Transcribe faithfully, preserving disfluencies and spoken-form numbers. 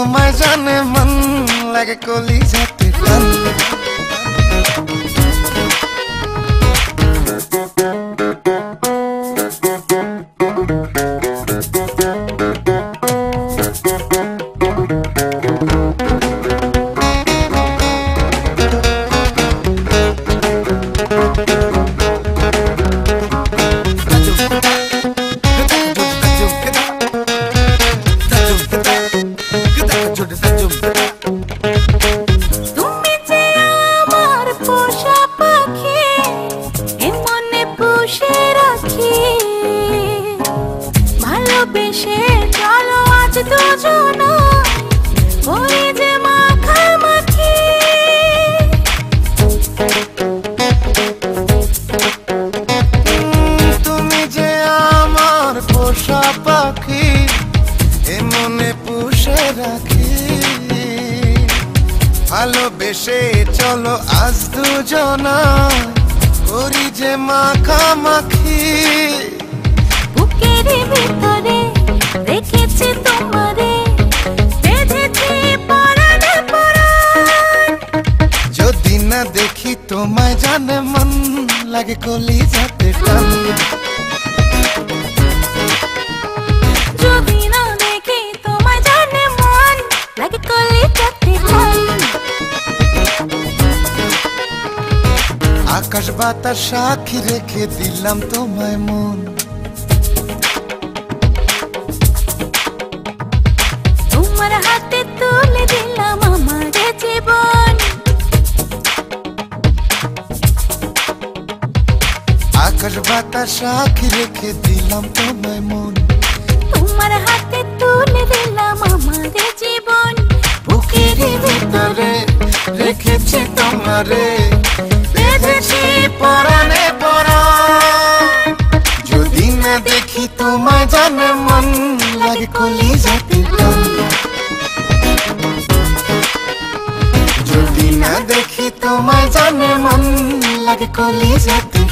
তোমায় জানে মন লাগে কলিজাতে টান। তুমি যে আমার পোষা পাখি, এ মনে পুষে রাখি, ভালোবেসে চলো আজ দুজন ওই যে মাখামাখি। তুমি যে আমার পোষা পাখি, এ মনে পুষে রাখি, ভালোবেসে চলো আজ দুজনা করি যে মাখামাখি। বুকের ভিতরে রেখেছি তোমারে, বেঁধেছি পরাণে পরাণ। যদি না দেখি তোমায় জানে মন লাগে কলিজাতে টান। যদি না দেখি তোমায় জানে মন লাগে কলিজাতে টান। আকাশ বাতাস সাক্ষী রেখে দিলাম তোমায় মন। তোমার হাতে তুলে দিলাম আমার জীবন। আকাশ বাতাস সাক্ষী রেখে দিলাম তোমায় মন। তোমার হাতে তুলে দিলাম আমার জীবন। বুকের ভিতরে রেখেছি তোমারে, বেঁধেছি পরাণে পরাণ। যদি না দেখি তোমায় জানে মন লাগে কলিজাতে টান। যদি না দেখি তোমায় জানে মন লাগে কলিজাতে